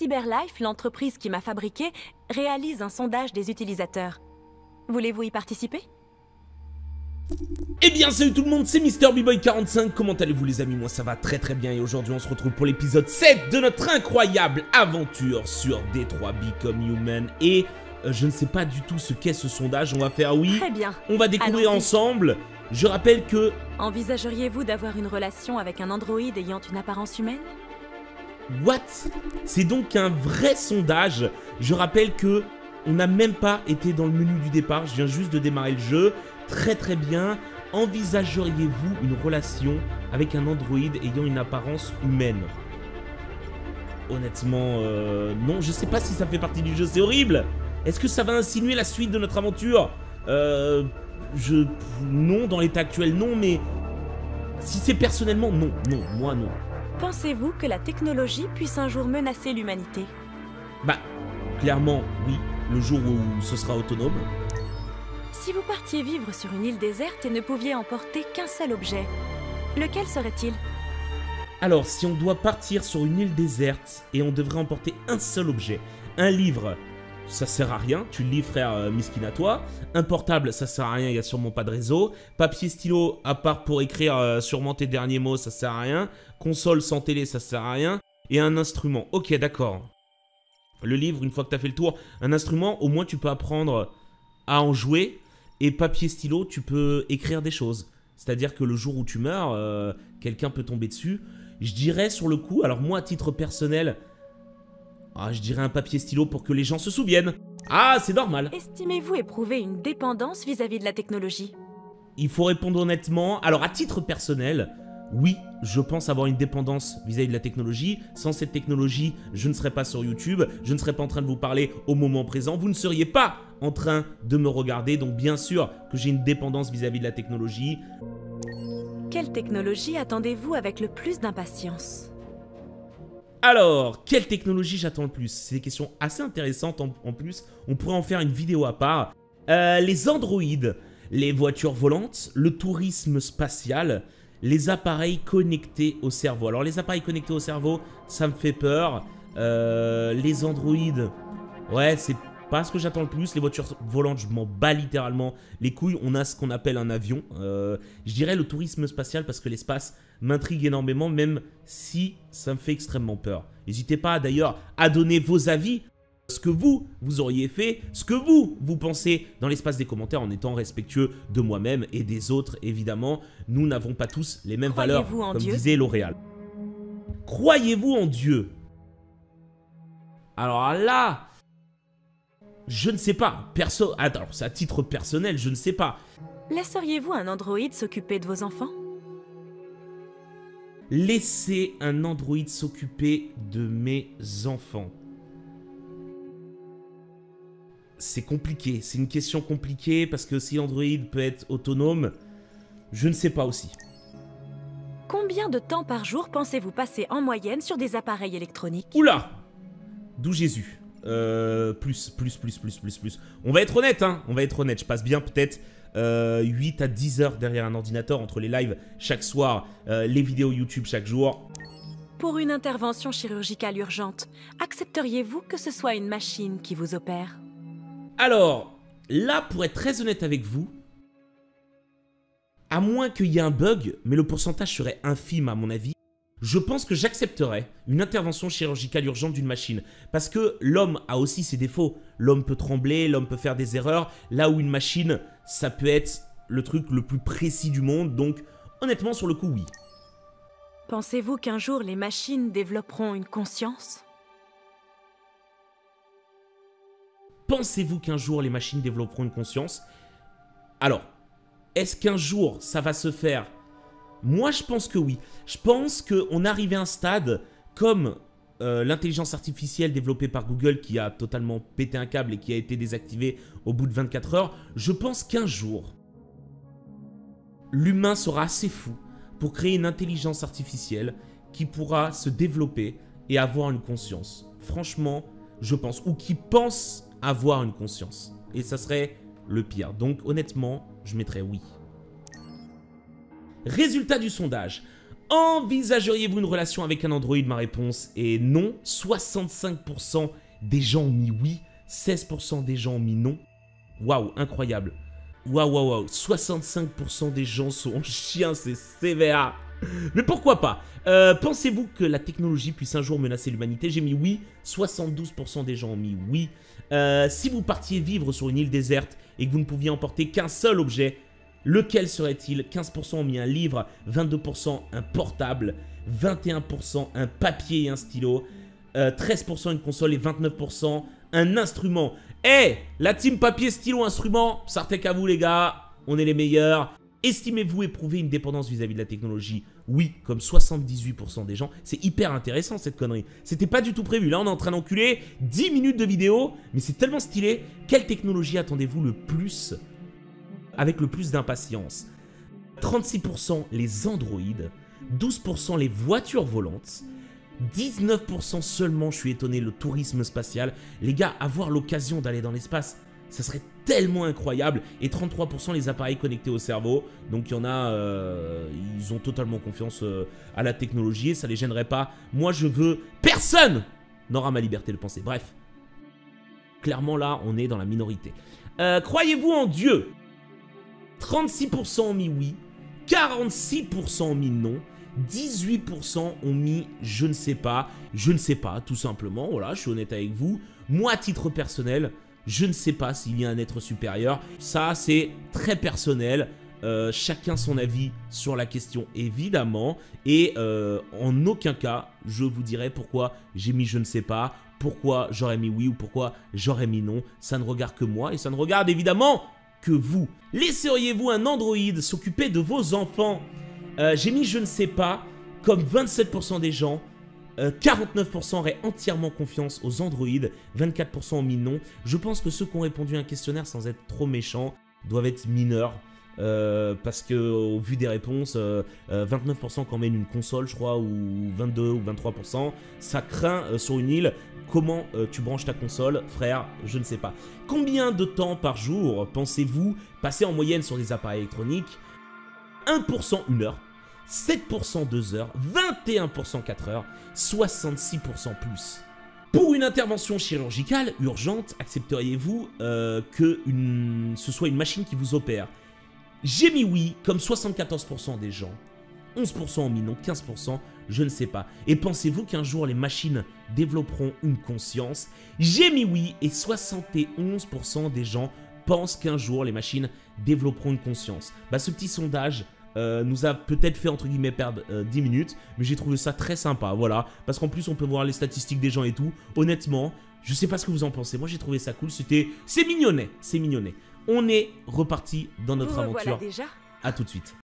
CyberLife, l'entreprise qui m'a fabriqué, réalise un sondage des utilisateurs. Voulez-vous y participer? Eh bien salut tout le monde, c'est MrBboy45, comment allez-vous les amis? Moi ça va très bien et aujourd'hui on se retrouve pour l'épisode 7 de notre incroyable aventure sur Detroit Become Human. Et je ne sais pas du tout ce qu'est ce sondage, on va faire Très bien. On va découvrir ensemble. Je rappelle que... Envisageriez-vous d'avoir une relation avec un androïde ayant une apparence humaine? What? C'est donc un vrai sondage. Je rappelle que on n'a même pas été dans le menu du départ, je viens juste de démarrer le jeu. Très bien. Envisageriez-vous une relation avec un androïde ayant une apparence humaine? Honnêtement, non. Je sais pas si ça fait partie du jeu, c'est horrible. Est-ce que ça va insinuer la suite de notre aventure? Non, dans l'état actuel, non, mais... Si c'est personnellement, non, moi non. Pensez-vous que la technologie puisse un jour menacer l'humanité? Bah, clairement, oui. Le jour où ce sera autonome. Si vous partiez vivre sur une île déserte et ne pouviez emporter qu'un seul objet, lequel serait-il? Alors, si on doit partir sur une île déserte et on devrait emporter un seul objet, un livre, ça sert à rien, tu le lis frère miskin à toi. Un portable, ça sert à rien, il n'y a sûrement pas de réseau. Papier stylo, à part pour écrire sûrement tes derniers mots, ça sert à rien. Console sans télé, ça sert à rien. Et un instrument, ok d'accord. Le livre, une fois que tu as fait le tour, un instrument, au moins tu peux apprendre à en jouer. Et papier stylo, tu peux écrire des choses. C'est-à-dire que le jour où tu meurs, quelqu'un peut tomber dessus. Je dirais sur le coup, alors moi à titre personnel, je dirais un papier stylo pour que les gens se souviennent. Ah, c'est normal. Estimez-vous éprouver une dépendance vis-à-vis de la technologie? Il faut répondre honnêtement. Alors à titre personnel, oui, je pense avoir une dépendance vis-à-vis de la technologie. Sans cette technologie, je ne serais pas sur YouTube, je ne serais pas en train de vous parler au moment présent, vous ne seriez pas en train de me regarder, donc bien sûr que j'ai une dépendance vis-à-vis de la technologie. Quelle technologie attendez-vous avec le plus d'impatience? Alors, quelle technologie j'attends le plus? C'est des questions assez intéressantes en plus, on pourrait en faire une vidéo à part. Les androïdes, les voitures volantes, le tourisme spatial, les appareils connectés au cerveau. Alors les appareils connectés au cerveau, ça me fait peur. Les androïdes, ouais, c'est pas ce que j'attends le plus. Les voitures volantes, je m'en bats littéralement les couilles. On a ce qu'on appelle un avion. Je dirais le tourisme spatial parce que l'espace m'intrigue énormément, même si ça me fait extrêmement peur. N'hésitez pas d'ailleurs à donner vos avis, ce que vous auriez fait, ce que vous pensez dans l'espace des commentaires en étant respectueux de moi-même et des autres, évidemment. Nous n'avons pas tous les mêmes valeurs, comme disait L'Oréal. Croyez-vous en Dieu? Alors là, je ne sais pas. Alors, c'est à titre personnel, je ne sais pas. Laisseriez-vous un androïde s'occuper de vos enfants? Laisser un androïde s'occuper de mes enfants. C'est compliqué, c'est une question compliquée parce que si Android peut être autonome, je ne sais pas aussi. Combien de temps par jour pensez-vous passer en moyenne sur des appareils électroniques? Oula! D'où Jésus. Plus. On va être honnête, hein, on va être honnête. Je passe bien peut-être 8 à 10 heures derrière un ordinateur entre les lives chaque soir, les vidéos YouTube chaque jour. Pour une intervention chirurgicale urgente, accepteriez-vous que ce soit une machine qui vous opère? Alors, là, pour être très honnête avec vous, à moins qu'il y ait un bug, mais le pourcentage serait infime à mon avis, je pense que j'accepterais une intervention chirurgicale urgente d'une machine. Parce que l'homme a aussi ses défauts. L'homme peut trembler, l'homme peut faire des erreurs, là où une machine, ça peut être le truc le plus précis du monde. Donc, honnêtement, sur le coup, oui. Pensez-vous qu'un jour les machines développeront une conscience? Pensez-vous qu'un jour les machines développeront une conscience? Alors, est-ce qu'un jour ça va se faire? Moi je pense que oui. Je pense qu'on est arrivé à un stade comme l'intelligence artificielle développée par Google qui a totalement pété un câble et qui a été désactivée au bout de 24 heures. Je pense qu'un jour, l'humain sera assez fou pour créer une intelligence artificielle qui pourra se développer et avoir une conscience. Franchement, je pense. Ou qui pense avoir une conscience. Et ça serait le pire. Donc honnêtement, je mettrais oui. Résultat du sondage. Envisageriez-vous une relation avec un Android? Ma réponse est non. 65% des gens ont mis oui, 16% des gens ont mis non. Waouh, incroyable. Waouh. 65% des gens sont chiens, c'est sévère. Mais pourquoi pas? Pensez-vous que la technologie puisse un jour menacer l'humanité? J'ai mis oui, 72% des gens ont mis oui. Si vous partiez vivre sur une île déserte et que vous ne pouviez emporter qu'un seul objet, lequel serait-il? 15% ont mis un livre, 22% un portable, 21% un papier et un stylo, 13% une console et 29% un instrument. Eh, la team papier, stylo, instrument, sortez qu'à vous les gars, on est les meilleurs. Estimez-vous éprouver une dépendance vis-à-vis de la technologie? Oui, comme 78% des gens. C'est hyper intéressant cette connerie. C'était pas du tout prévu. Là, on est en train d'enculer 10 minutes de vidéo, mais c'est tellement stylé. Quelle technologie attendez-vous le plus, avec le plus d'impatience? 36% les androïdes, 12% les voitures volantes, 19% seulement, je suis étonné, le tourisme spatial. Les gars, avoir l'occasion d'aller dans l'espace, ça serait tellement incroyable. Et 33% les appareils connectés au cerveau. Donc il y en a, ils ont totalement confiance à la technologie et ça les gênerait pas. Moi je veux, personne n'aura ma liberté de penser. Bref, clairement là on est dans la minorité. Croyez-vous en Dieu? 36% ont mis oui, 46% ont mis non, 18% ont mis je ne sais pas, tout simplement. Voilà, je suis honnête avec vous. Moi à titre personnel, je ne sais pas s'il y a un être supérieur. Ça, c'est très personnel. Chacun son avis sur la question, évidemment. Et en aucun cas, je vous dirai pourquoi j'ai mis je ne sais pas, pourquoi j'aurais mis oui ou pourquoi j'aurais mis non. Ça ne regarde que moi et ça ne regarde évidemment que vous. Laisseriez-vous un androïde s'occuper de vos enfants? J'ai mis je ne sais pas, comme 27% des gens. 49% auraient entièrement confiance aux androïdes, 24% ont mis non. Je pense que ceux qui ont répondu à un questionnaire sans être trop méchants doivent être mineurs. Parce que au vu des réponses, 29% quand même une console, je crois, ou 22 ou 23%. Ça craint sur une île. Comment tu branches ta console, frère? Je ne sais pas. Combien de temps par jour pensez-vous passer en moyenne sur des appareils électroniques? 1% 1 heure. 7% 2 heures, 21% 4 heures, 66% plus. Pour une intervention chirurgicale urgente, accepteriez-vous que ce soit une machine qui vous opère? J'ai mis oui, comme 74% des gens. 11% ont mis non, 15%, je ne sais pas. Et pensez-vous qu'un jour les machines développeront une conscience? J'ai mis oui et 71% des gens pensent qu'un jour les machines développeront une conscience. Bah, ce petit sondage nous a peut-être fait entre guillemets perdre 10 minutes, mais j'ai trouvé ça très sympa, voilà, parce qu'en plus on peut voir les statistiques des gens et tout. Honnêtement, je sais pas ce que vous en pensez, moi j'ai trouvé ça cool, c'est mignonnet, c'est mignonnet. On est reparti dans notre aventure. Déjà. À tout de suite.